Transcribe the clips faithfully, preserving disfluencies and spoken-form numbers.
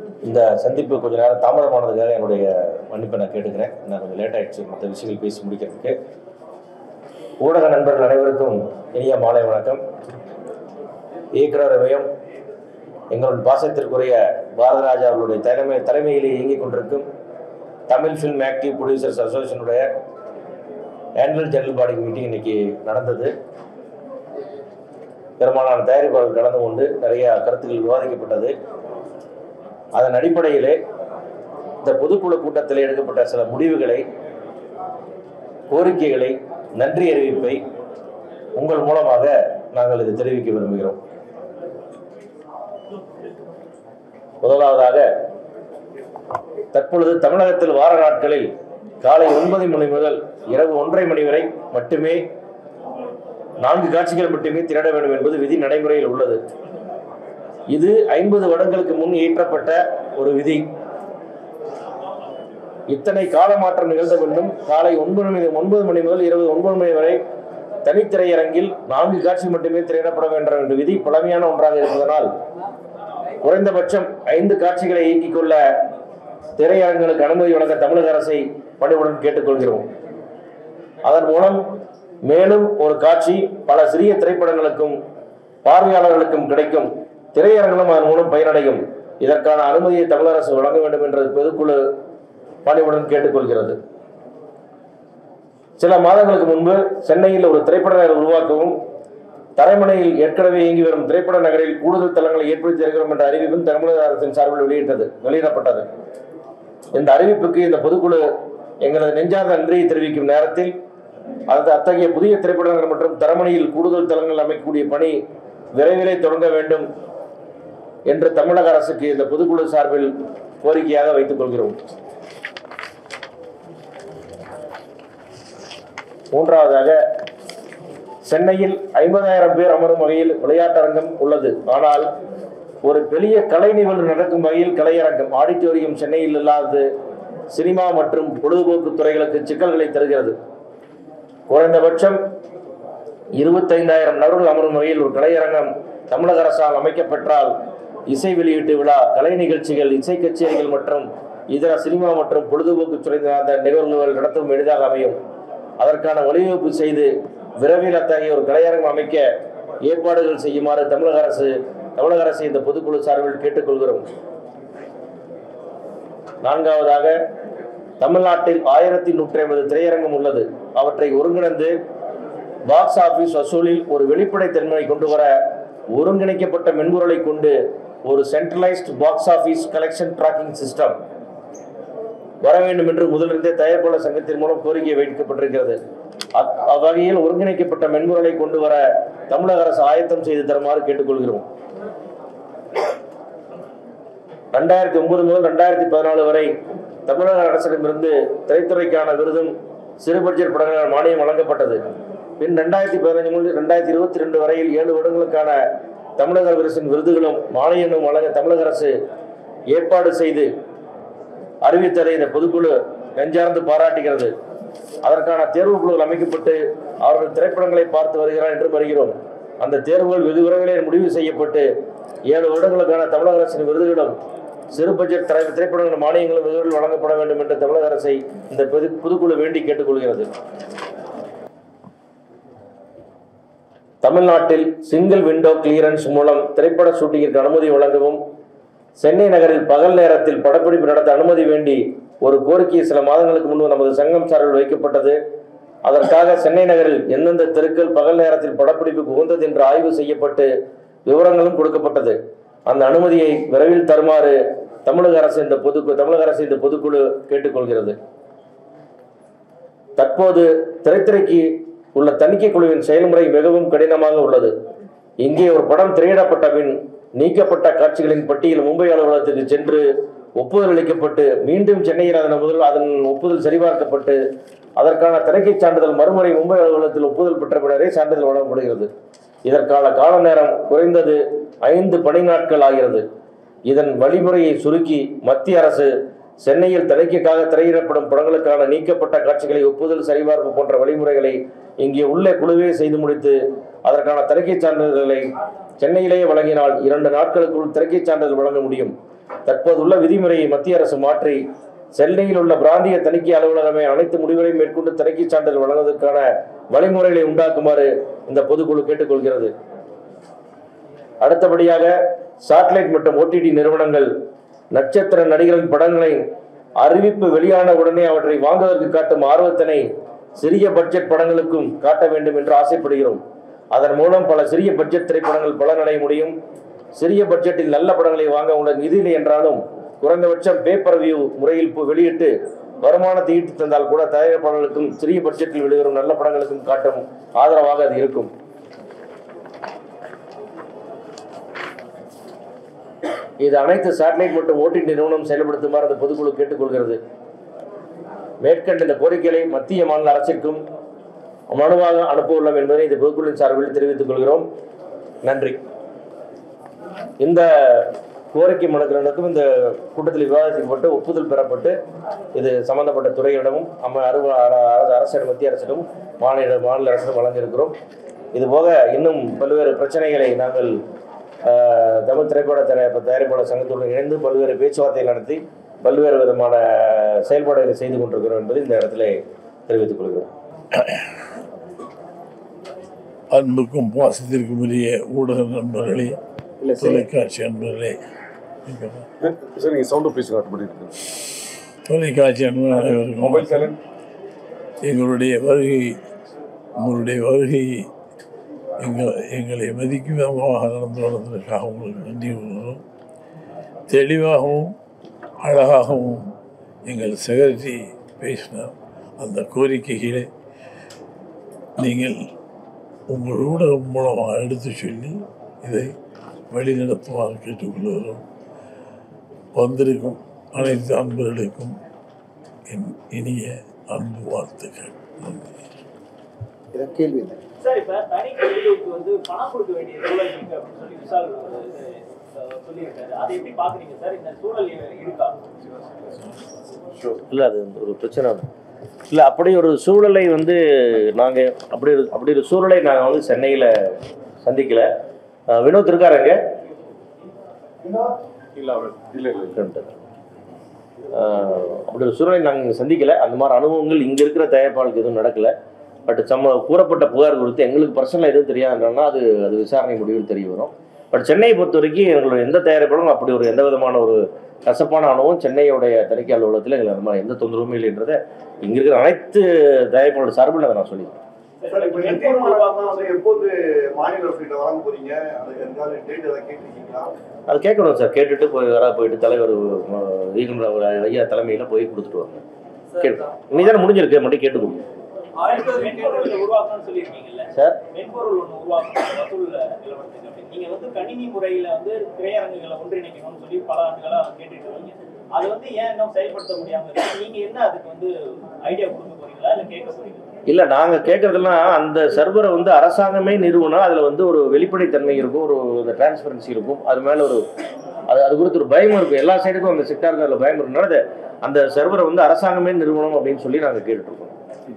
இந்த சந்திப்பு கொஞ்சம் நேரம் தாமதமானதுக்காக என்னுடைய மன்னிப்பை நான் கேட்டுக்கிறேன். நான் கொஞ்சம் லேட் ஆகிடுச்சு மற்ற விஷயங்கள் பேசி முடிக்கிறதுக்கு. ஊடக நண்பர்கள் அனைவருக்கும் இனிய மாலை வணக்கம். இயக்குநரவையும் எங்களுடைய பாசத்திற்குரிய பாரதராஜா அவர்களுடைய தலைமை தலைமையிலே இயங்கிக் கொண்டிருக்கும் தமிழ் ஃபில்ம் ஆக்டிவ் ப்ரொடியூசர்ஸ் அசோசியேஷனுடைய ஆனுவல் ஜெனரல் பாடி மீட்டிங் இன்னைக்கு நடந்தது. பெரும்பாலான தயாரிப்பாளர்கள் கலந்து கொண்டு நிறைய கருத்துக்கள் விவாதிக்கப்பட்டது. அதன் அடிப்படையிலே இந்த பொதுக்குழு கூட்டத்தில் எடுக்கப்பட்ட சில முடிவுகளை, கோரிக்கைகளை, நன்றி அறிவிப்பை உங்கள் மூலமாக நாங்கள் இதை தெரிவிக்க விரும்புகிறோம். முதலாவதாக, தற்பொழுது தமிழகத்தில் வார நாட்களில் காலை ஒன்பது மணி முதல் இரவு ஒன்றரை மணி வரை மட்டுமே நான்கு காட்சிகள் மட்டுமே திரையிட வேண்டும் என்பது விதி நடைமுறையில் உள்ளது. இது ஐம்பது வருடங்களுக்கு முன் இயற்றப்பட்ட ஒரு விதி. இத்தனை கால மாற்றம் நிகழ்ந்த வேண்டும். காலை ஒன்பது மணி ஒன்பது மணி முதல் இரவு ஒன்பது மணி வரை தனித்திரையரங்கில் நான்கு காட்சி மட்டுமே திரையிடப்பட வேண்டும் என்ற விதி பழமையான ஒன்றாக இருப்பதனால் குறைந்தபட்சம் ஐந்து காட்சிகளை இயக்கிக் கொள்ள திரையரங்குகளுக்கு அனுமதி வழங்க தமிழக அரசை பணிவுடன் கேட்டுக்கொள்கிறோம். அதன் மூலம் மேலும் ஒரு காட்சி பல சிறிய திரைப்படங்களுக்கும் பார்வையாளர்களுக்கும் கிடைக்கும். திரையரங்களும் அதன் மூலம் பயனடையும். இதற்கான அனுமதியை தமிழக அரசு வழங்க வேண்டும் என்ற பொதுக்குழு பணிவுடன் கேட்டுக்கொள்கிறது. சில மாதங்களுக்கு முன்பு சென்னையில் ஒரு திரைப்பட நகர் உருவாக்கவும், தரைமனையில் ஏற்கனவே இயங்கி வரும் திரைப்பட நகரில் கூடுதல் தளங்களை ஏற்படுத்தி தருகிறோம் என்ற அறிவிப்பும் தமிழக அரசின் சார்பில் வெளியிட்டது வெளியிடப்பட்டது. இந்த அறிவிப்புக்கு இந்த பொதுக்குழு எங்களது நெஞ்சார்ந்த நன்றியை தெரிவிக்கும் நேரத்தில், அது அத்தகைய புதிய திரைப்பட நகர் மற்றும் தரமணியில் கூடுதல் தளங்கள் அமைக்கக்கூடிய பணி விரைவிலே தொடங்க வேண்டும் என்று தமிழக அரசுக்கு இந்த பொதுக்குழு சார்பில் கோரிக்கையாக வைத்துக் கொள்கிறோம். மூன்றாவதாக, சென்னையில் ஐம்பதாயிரம் பேர் அமரும் வகையில் விளையாட்டரங்கம் உள்ளது. ஆனால் ஒரு பெரிய கலை நிகழ்வு நடக்கும் வகையில் கலையரங்கம் ஆடிட்டோரியம் சென்னையில் இல்லாதது சினிமா மற்றும் பொழுதுபோக்கு துறைகளுக்கு சிக்கல்களை தருகிறது. குறைந்தபட்சம் இருபத்தைந்தாயிரம் நபர்கள் அமரும் வகையில் ஒரு கலையரங்கம் தமிழக அரசால் அமைக்கப்பெற்றால் இசை வெளியீட்டு விழா, கலை நிகழ்ச்சிகள், இசை கச்சேரிகள் மற்றும் இதர சினிமா மற்றும் பொழுதுபோக்கு துறை சார்ந்த நிகழ்வுகள் நடத்தும் எளிதாக அமையும். அதற்கான வழிவகுப்பு செய்து விரைவில் அத்தகைய ஒரு கலையரங்கம் அமைக்க ஏற்பாடுகள் செய்யுமாறு தமிழக அரசு தமிழக அரசு இந்த பொதுக்குழு சார்பில் கேட்டுக்கொள்கிறோம். நான்காவதாக, தமிழ்நாட்டில் ஆயிரத்தி நூற்றி ஐம்பது திரையரங்கம் உள்ளது. அவற்றை ஒருங்கிணைந்து பாக்ஸ் ஆபீஸ் வசூலில் ஒரு வெளிப்படைத்தன்மையை கொண்டு வர ஒருங்கிணைக்கப்பட்ட மென்பொருளை கொண்டு ஒரு centralised box office collection tracking system வர வேண்டும் என்று முதலிருந்தே தயாரிப்பாளர் சங்கத்தின் மூலம் கோரிக்கை வைக்கப்பட்டிருக்கிறது. அவ்வகையில் ஒருங்கிணைக்கப்பட்ட மென்பொருளை கொண்டு வர தமிழக அரசு ஆயத்தம் செய்து தருமாறு கேட்டுக்கொள்கிறோம். இரண்டாயிரத்தி ஒன்பது முதல் இரண்டாயிரத்தி பதினாலு வரை தமிழக அரசிடமிருந்து திரைத்துறைக்கான விருதும் சிறு பட்ஜெட் படங்கள் மானியம் வழங்கப்பட்டது. பின் இரண்டாயிரத்தி பதினஞ்சு முதல் இரண்டாயிரத்தி இருபத்தி ரெண்டு வரையில் ஏழு வருடங்களுக்கான தமிழக அரசின் விருதுகளும் மானியமும் வழங்க தமிழக அரசு ஏற்பாடு செய்து அறிவித்ததை இந்த பொதுக்குழு நெஞ்சார்ந்து பாராட்டுகிறது. அதற்கான தேர்வு குழுக்கள் அமைக்கப்பட்டு அவர்கள் திரைப்படங்களை பார்த்து வருகிறார் என்று வருகிறோம். அந்த தேர்வுகள் வெகு விரைவிலே முடிவு செய்யப்பட்டு ஏழு வருடங்களுக்கான தமிழக அரசின் விருதுகளும் சிறு பட்ஜெட் திரைப்படங்கள் மானியங்களும் விருதுகள் வழங்கப்பட வேண்டும் என்று தமிழக அரசை இந்த பொதுக்குழு வேண்டி கேட்டுக்கொள்கிறது. தமிழ்நாட்டில் சிங்கிள் விண்டோ கிளியரன்ஸ் மூலம் திரைப்பட ஷூட்டிங்கிற்கு அனுமதி வழங்கவும், சென்னை நகரில் பகல் நேரத்தில் படப்பிடிப்பு நடத்த அனுமதி வேண்டி ஒரு கோரிக்கை சில மாதங்களுக்கு முன்பு நமது சங்கம் சார்பில் வைக்கப்பட்டது. அதற்காக சென்னை நகரில் எந்தெந்த தெருக்கள் பகல் நேரத்தில் படப்பிடிப்புக்கு உகந்தது என்று ஆய்வு செய்யப்பட்டு விவரங்களும் கொடுக்கப்பட்டது. அந்த அனுமதியை விரைவில் தருமாறு தமிழக அரசு இந்த பொது தமிழக அரசு இந்த பொதுக்குழு கேட்டுக்கொள்கிறது. தற்போது திரைத்துறைக்கு உள்ள தணிக்கை குழுவின் செயல்முறை மிகவும் கடினமாக உள்ளது. இங்கே ஒரு படம் திரையிடப்பட்ட பின் நீக்கப்பட்ட காட்சிகளின் பட்டியல் மும்பை அலுவலகத்துக்கு சென்று ஒப்புதல் அளிக்கப்பட்டு மீண்டும் சென்னையில் அதன் முதல் அதன் ஒப்புதல் சரிபார்க்கப்பட்டு அதற்கான தணிக்கை சான்றிதழ் மறுமுறை மும்பை அலுவலகத்தில் ஒப்புதல் பெற்ற பின்னரே சான்றிதழ் வழங்கப்படுகிறது. இதற்கான கால நேரம் குறைந்தது ஐந்து பணி நாட்கள் ஆகிறது. இதன் வழிமுறையை சுருக்கி மத்திய அரசு சென்னையில் தணிக்கைக்காக திரையிடப்படும் படங்களுக்கான நீக்கப்பட்ட காட்சிகளை ஒப்புதல் சரிபார்ப்பு போன்ற வழிமுறைகளை இங்கே உள்ள குழுவே செய்து முடித்து அதற்கான தணிக்கை சான்றிதழ்களை சென்னையிலேயே வழங்கினால் இரண்டு நாட்களுக்குள் தணிக்கை சான்றிதழ் வழங்க முடியும். தற்போதுள்ள விதிமுறையை மத்திய அரசு மாற்றி சென்னையில் உள்ள பிராந்திய தணிக்கை அலுவலகமே அனைத்து முடிவுகளையும் மேற்கொண்டு தணிக்கை சான்றிதழ் வழங்குவதற்கான வழிமுறைகளை உண்டாக்குமாறு இந்த பொதுக்குழு கேட்டுக்கொள்கிறது. அடுத்தபடியாக சாட்டலைட் மற்றும் ஓடிடி நிறுவனங்கள் நட்சத்திர நடிகர்களின் படங்களை அறிவிப்பு வெளியான உடனே அவற்றை வாங்குவதற்கு காட்டும் ஆர்வத்தினை சிறிய பட்ஜெட் படங்களுக்கும் காட்ட வேண்டும் என்று ஆசைப்படுகிறோம். அதன் மூலம் பல சிறிய பட்ஜெட் திரைப்படங்கள் பலனடைய முடியும். சிறிய பட்ஜெட்டில் நல்ல படங்களை வாங்க உள்ள நிதி இல்லை என்றாலும் குறைந்தபட்சம் பேப்பர் வியூ முறையில் வெளியிட்டு வருமானத்தை ஈட்டு தந்தால் கூட தயாரிப்பாளர்களுக்கும் சிறிய பட்ஜெட்டில் வெளிவரும் நல்ல படங்களுக்கும் காட்டும் ஆதரவாக அது இருக்கும். இது அனைத்து சேட்டலைட் மற்றும் ஓடிடி நிறுவனம் செயல்படுத்துமாறு அந்த பொதுக்குழு கேட்டுக்கொள்கிறது. மேற்கண்ட இந்த கோரிக்கைகளை மத்திய மாநில அரசிற்கும் மனுவாக அனுப்ப உள்ளோம் என்பதை இந்த பொதுக்குழுவின் சார்பில் தெரிவித்துக் கொள்கிறோம். நன்றி. இந்த கோரிக்கை மனுக்களுக்கும் இந்த கூட்டத்தில் விவாதிக்கப்பட்டு ஒப்புதல் பெறப்பட்டு இது சம்பந்தப்பட்ட துறையிடமும் அரசிடம் மத்திய அரசிடம் மாநில மாநில அரசிடம் வழங்க இருக்கிறோம். இதுபோக இன்னும் பல்வேறு பிரச்சனைகளை நாங்கள் தமிழ் திரைப்பட தயாரிப்பாளர் சங்கத்துடன் இணைந்து பல்வேறு பேச்சுவார்த்தை நடத்தி பல்வேறு விதமான செயல்பாடுகளை செய்து கொண்டிருக்கிறோம் என்பதை இந்த இடத்துல தெரிவித்துக் கொள்கிறோம். அன்புக்கும் பாசத்திற்கும் உரிய ஊடக நண்பர்களே, தொலைக்காட்சி நண்பர்களே, தொலைக்காட்சி நண்பர்கள் அனைவருக்கும் எங்களுடைய வருகை உங்களுடைய வருகை எங்கள் எங்களை மதிக்கும் விதமாக நடந்து வளர்ந்ததற்காக உங்களுக்கு நன்றி கூறுகிறோம். தெளிவாகவும் அழகாகவும் எங்கள் செக்ரட்டரி பேசினார். அந்த கோரிக்கைகளை நீங்கள் உங்கள் ஊடகம் மூலமாக எடுத்து சொல்லி இதை வழிநடத்துமாறு கேட்டுக்கொள்கிறோம். வந்திருக்கும் அனைத்து அன்பர்களுக்கும் என் இனிய அன்பு வாழ்த்துக்கள். கேள்வி சார், இப்ப தனி கல்விக்கு வந்து பணம் கொடுக்க வேண்டிய சூழல் இருக்கு அப்படின்னு சொல்லி விசால் சொல்லியிருக்காரு. அதை எப்படி பாக்குறீங்க சார்? இந்த சூழல் இருக்கா? இல்லை, அது ஒரு பிரச்சனை இல்லை. அப்படி ஒரு சூழலை வந்து நாங்கள் அப்படி அப்படி ஒரு சூழலை நாங்கள் வந்து சென்னையில் சந்திக்கலை. வினோத் இருக்காருங்க? அப்படி ஒரு சூழலை நாங்கள் சந்திக்கலை. அந்த மாதிரி அனுபவங்கள் இங்கே இருக்கிற தயாரிப்பாளருக்கு எதுவும் நடக்கலை. பட் சம்ம கூறப்பட்ட புகார் குறித்து எங்களுக்கு பர்சனலாக எதுவும் தெரியாதுன்னா அது அது விசாரணை முடிவில் தெரிய வரும். பட் சென்னையை பொறுத்த வரைக்கும் எங்களோட எந்த தயாரிப்பாலும் அப்படி ஒரு எந்த விதமான ஒரு கசப்பான அனுபவம் சென்னையுடைய தணிக்கை அலுவலகத்தில் எங்களுக்கு அந்த மாதிரி எந்த தொந்தரவுமே இல்லைன்றதை இங்கே இருக்கிற அனைத்து தயாரிப்பாளோட சார்பில் அதை நான் சொல்லிக்கிறேன். அது கேட்கணும் சார். கேட்டுட்டு போய் யாராவது போயிட்டு தலைவர் ஈகன்ற ஐயா தலைமையில் போய் கொடுத்துட்டு வாங்க. கேட்டு இன்னைக்கு முடிஞ்சிருக்கு, மட்டும் கேட்டு கொடுங்க சார். நீங்க வந்து கணினி முறையில வந்து திரையரங்குகளை ஒன்றிணைக்கணும்னு சொல்லி பல ஆண்டுகளா கேட்டுட்டு இருக்கீங்க. அது வந்து ஏன் இன்னும் செயல்படுத்த முடியாம இருக்கு? நீங்க என்ன அதுக்கு வந்து ஐடியா கொடுக்க போறீங்களா இல்ல கேட்க போறீங்களா? இல்ல, நாங்க கேட்கறதுலாம் அந்த சர்வரை வந்து அரசாங்கமே நிறுவனம். அதுல வந்து ஒரு வெளிப்படைத்தன்மை இருக்கும், ஒரு டிரான்ஸ்பரன்சி இருக்கும். அது மேல ஒரு அது அது குறித்து ஒரு பயம் இருக்கும். எல்லா சைடுக்கும் அந்த செக்டாருக்கு அதில் பயம் இருக்குனால அந்த சர்வரை வந்து அரசாங்கமே நிறுவனம் அப்படின்னு சொல்லி நாங்க கேட்டுட்டு இருக்கோம்.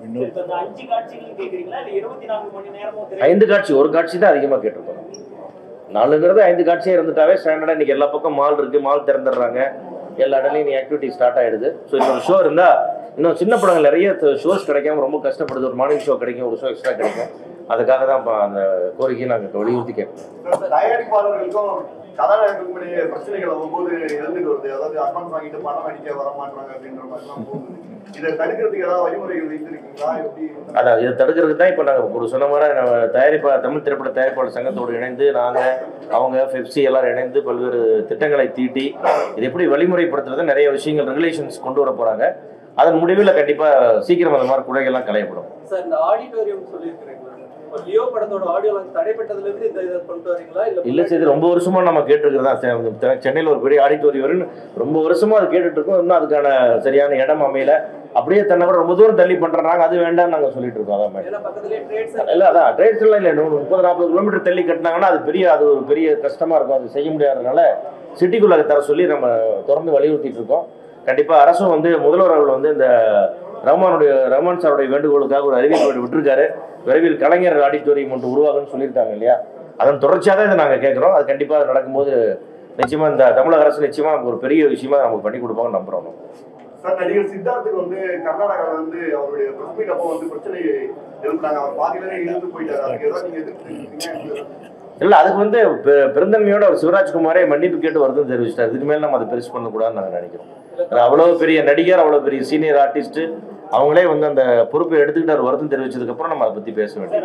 ஐந்து காட்சி, ஒரு காட்சி தான் அதிகமாக கேட்டிருக்கோம். நாலுங்கிறது ஐந்து காட்சியாக இருந்துட்டாவே ஸ்டாண்டர்டாக இன்னைக்கு எல்லா பக்கம் மால் இருக்கு, மால் திறந்துடுறாங்க, எல்லா இடத்துலையும் நீ ஆக்டிவிட்டி ஸ்டார்ட் ஆயிடுது. ஸோ இன்னொரு ஷோ இருந்தால் இன்னும் சின்ன படங்கள் நிறைய ஷோஸ் கிடைக்காம ரொம்ப கஷ்டப்படுது. ஒரு மார்னிங் ஷோ கிடைக்கும், ஒரு ஷோ எக்ஸ்ட்ரா கிடைக்கும். அதுக்காக தான் இப்போ அந்த கோரிக்கையை நாங்கள் வலியுறுத்தி கேட்போம். தயாரிப்பாளர்களுக்கும் கதாநாயகர்களுடைய பிரச்சனைகள் அவ்வப்போது எழுந்துட்டு வருது. அதாவது அட்வான்ஸ் வாங்கிட்டு பணம் அடிக்க வர மாட்டாங்க அப்படின்ற மாதிரிலாம் போகுது. இதை தடுக்கிறதுக்கு ஏதாவது வழிமுறைகள் வைத்திருக்கீங்களா? எப்படி? அதான் இதை தடுக்கிறதுக்கு தான் இப்போ நாங்கள் ஒரு சொன்ன மாதிரி நம்ம தயாரிப்பா தமிழ் திரைப்பட தயாரிப்பாளர் சங்கத்தோடு இணைந்து நாங்கள் அவங்க பெப்சி எல்லாரும் இணைந்து பல்வேறு திட்டங்களை தீட்டி இது எப்படி வழிமுறைப்படுத்துறது நிறைய விஷயங்கள் ரெகுலேஷன்ஸ் கொண்டு வர போகிறாங்க. அதன் முடிவில் கண்டிப்பாக சீக்கிரம் அந்த மாதிரி குறைகள்லாம் களையப்படும். சார், இந்த ஆடிட்டோரியம் சொல்லியிருக்கிறீங்களா? லியோ படத்தோட ஆடியோ தடைப்பட்டதுல இருந்து இந்த இதை கொண்டு வரீங்களா? இல்ல இல்ல சரி, ரொம்ப வருஷமா நம்ம கேட்டுருக்கிறதா. சென்னையில் ஒரு பெரிய ஆடிட்டோரியம் ரொம்ப வருஷமா அது கேட்டுட்டு இருக்கோம். இன்னும் அதுக்கான சரியான இடம் அமையல. அப்படியே தன்னை கூட ரொம்ப தூரம் தள்ளி பண்றாங்க. அது வேண்டாம் நாங்க சொல்லிட்டு இருக்கோம். அதான் பக்கத்துலயே ட்ரேட்ஸ் இல்ல, அதான் ட்ரேட்ஸ் எல்லாம் இல்லை. முப்பது நாற்பது கிலோமீட்டர் தள்ளி கட்டினாங்கன்னா அது பெரிய அது ஒரு பெரிய கஷ்டமா இருக்கும். அது செய்ய முடியாததுனால சிட்டிக்குள்ள தர சொல்லி நம்ம தொடர்ந்து வலியுறுத்திட்டு இருக்கோம். கண்டிப்பா அரசும் வந்து முதல்வர் அவர்கள் வந்து இந்த ரஹ்மானுடைய ரஹ்மான் சாருடைய வேண்டுகோளுக்காக ஒரு அறிவிப்பு விட்டுருக்காரு. விரைவில் கலைஞர் ஆடிட்டோரியம் ஒன்று உருவாகுன்னு சொல்லியிருக்காங்க இல்லையா? அதன் தொடர்ச்சியாக தான் இதை நாங்கள் கேட்குறோம். அது கண்டிப்பாக நடக்கும்போது நிச்சயமாக இந்த தமிழக அரசு நிச்சயமாக நமக்கு ஒரு பெரிய விஷயமா நமக்கு பண்ணி கொடுப்பாங்க நம்புகிறோம். சார், நடிகர் சித்தார்த்துக்கு வந்து கர்நாடகாவில் வந்து அவருடைய பிரஸ் மீட் அப்போ வந்து பிரச்சனை எழுப்புனாங்க. அவர் பாதியிலே இழுத்து போயிட்டாரு. அதுக்கு ஏதாவது நீங்க எதிர்த்து இல்லை, அதுக்கு வந்து பெருந்தன்மையோட அவர் சிவராஜ்குமாரே மன்னிப்பு கேட்டு வருதுன்னு தெரிவிச்சிட்டார். இதுக்கு மேலே நம்ம அதை பெருசு பண்ணக்கூடாதுன்னு நாங்கள் நினைக்கிறோம். அவ்வளோ பெரிய நடிகர், அவ்வளோ பெரிய சீனியர் ஆர்டிஸ்ட், அவங்களே வந்து அந்த பொறுப்பை எடுத்துக்கிட்டு அவர் வருதுன்னு தெரிவிச்சதுக்கப்புறம் நம்ம அதை பற்றி பேச வேண்டியது.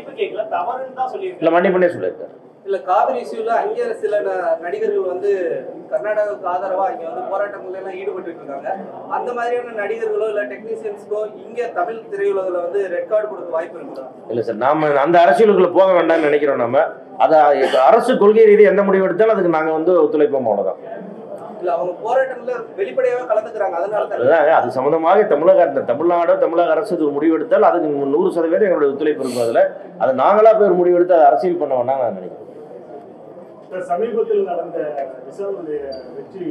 இல்லை, மன்னிப்புன்னே சொல்லியிருக்காரு. இல்ல காவிரி இஷ்யூல அங்கே சில நடிகர்கள் வந்து கர்நாடகாவுக்கு ஆதரவா இங்க வந்து போராட்டங்கள்ல எல்லாம் ஈடுபட்டு இருக்காங்க. அந்த மாதிரியான நடிகர்களோ இல்ல டெக்னீசியன்ஸ்க்கோ இங்க தமிழ் திரையுலகில் வந்து ரெட் கார்டு கொடுக்க வாய்ப்பு இருக்குதா? இல்லை சார், நாம அந்த அரசியலுக்குள்ள போக வேண்டாம்னு நினைக்கிறோம். நம்ம அதை அரசு கொள்கை ரீதியாக எந்த முடிவு எடுத்தாலும் அதுக்கு நாங்கள் வந்து ஒத்துழைப்போம், அவ்வளோதான். இல்ல அவங்க போராட்டங்கள்ல வெளிப்படையாக கலந்துக்கிறாங்க. அதனால தான் அது சம்பந்தமாக தமிழக தமிழ்நாடோ தமிழக அரசு இது முடிவு எடுத்தால் அதுக்கு நூறு சதவீதம் எங்களுடைய ஒத்துழைப்பு இருக்கும். அதில் அது நாங்களா போய் ஒரு முடிவு எடுத்து அதை அரசியல் பண்ண வேண்டாம் நான் நினைக்கிறேன். சமீபத்தில் நடந்த விசாரணைய வெற்றி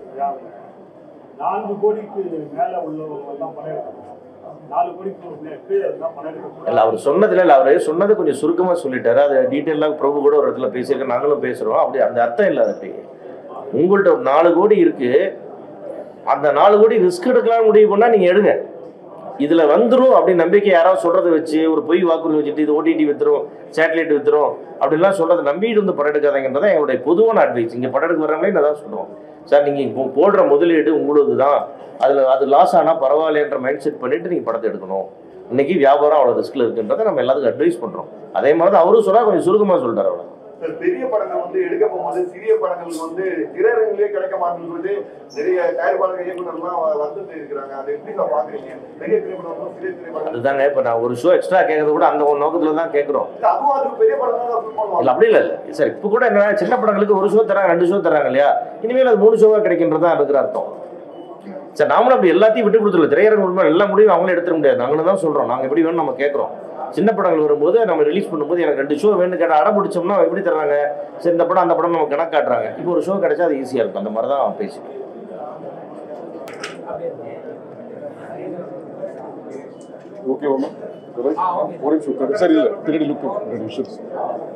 நான்கு கோடிக்கு மேல உள்ளவங்கெல்லாம் பணம் நாலு கோடிக்கு கீழே பணம். இல்லை, அவர் சொன்னதுல இல்லை, அவர் சொன்னது கொஞ்சம் சுருக்கமாக சொல்லிட்டாரு. அது டீட்டெயிலாக பிரபு கூட ஒரு இடத்துல பேசியிருக்க, நாங்களும் பேசுகிறோம். அப்படி அந்த அர்த்தம் இல்லை. அது உங்கள்கிட்ட ஒரு நாலு கோடி இருக்கு, அந்த நாலு கோடி ரிஸ்க் எடுக்கலாம்னு முடிவு பண்ணா நீங்க எடுங்க, இதுல வந்துடும் அப்படின்னு நம்பிக்கை யாராவது சொல்றதை வச்சு ஒரு பொய் வாக்குறுதி வச்சுட்டு இது ஓடிடி வித்துரும், சேட்டலைட் வித்துரும் அப்படிலாம் சொல்றதை நம்பிட்டு வந்து படம் எடுக்காதீங்கன்றதான் எங்களுடைய பொதுவான அட்வைஸ். இங்கே படம் எடுக்க வர்றவங்களே நான் தான் சொல்லுவோம், சார் நீங்கள் இப்போ போடுற முதலீடு உங்களுக்கு தான், அதில் அது லாஸ் ஆனால் பரவாயில்லன்ற மைண்ட் செட் பண்ணிட்டு நீங்கள் படத்தை எடுக்கணும். இன்னைக்கு வியாபாரம் அவ்வளோ ரிஸ்கில் இருக்குன்றதை நம்ம எல்லாத்துக்கும் அட்வைஸ் பண்ணுறோம். அதே மாதிரி தான் அவரும் சொன்னால் கொஞ்சம் சுருக்கமாக சொல்லிட்டார். அவ்வளோ பெரிய படங்கள் வந்து எடுக்க போகும்போது சிறிய படங்களுக்கு வந்து திரையரங்கிலே கிடைக்க மாட்டேங்குது. நிறைய தயாரிப்பாளர்கள் இயக்குநர்லாம் வந்துட்டு இருக்கிறாங்க. அதை எப்படி நான் பாக்குறீங்க? பெரிய திரைப்படம் சிறிய திரைப்படம் அதுதாங்க. இப்போ நான் ஒரு ஷோ எக்ஸ்ட்ரா கேட்கறது கூட அந்த ஒரு நோக்கத்தில் தான் கேட்குறோம். அதுவும் அது பெரிய படம் தான். இல்லை அப்படி இல்லை இல்லை சார். இப்போ கூட என்ன சின்ன படங்களுக்கு ஒரு ஷோ தராங்க, ரெண்டு ஷோ தராங்க இல்லையா, இனிமேல் அது மூணு ஷோவாக கிடைக்கின்றது தான் இருக்கிற அர்த்தம். சார் நாமளும் அப்படி எல்லாத்தையும் விட்டு கொடுத்துருல, திரையரங்கு உண்மை எல்லா முடிவும் அவங்களே எடுத்துட முடியாது. நாங்களும் தான் சொல்கிறோம், நாங்கள் எப்படி வேணும் நம்ம கேட்குறோம். சின்ன படங்கள் வரும்போது நம்ம ரிலீஸ் பண்ணும்போது எனக்கு ரெண்டு ஷோ வேணும் கேட்டால் அடம் பிடிச்சோம்னா எப்படி தர்றாங்க, சரி இந்த படம் அந்த படம் நம்ம கணக்கு காட்டுறாங்க. இப்போ ஒரு ஷோ கிடைச்சா அது ஈஸியாக இருக்கும். அந்த மாதிரி தான் பேசுவேன். ஓகே, சரி இல்லை, பின்னாடி லுக்